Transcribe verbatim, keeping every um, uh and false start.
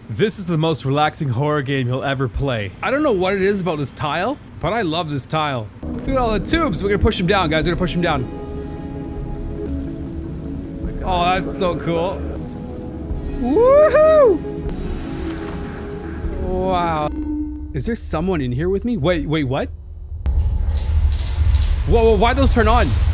This is the most relaxing horror game you'll ever play. I don't know what it is about this tile, but I love this tile. Look at all the tubes. We're gonna push them down, guys. We're gonna push them down. Oh, that's so cool. Woohoo! Wow. Is there someone in here with me? Wait, wait, what? Whoa, whoa, why'd those turn on?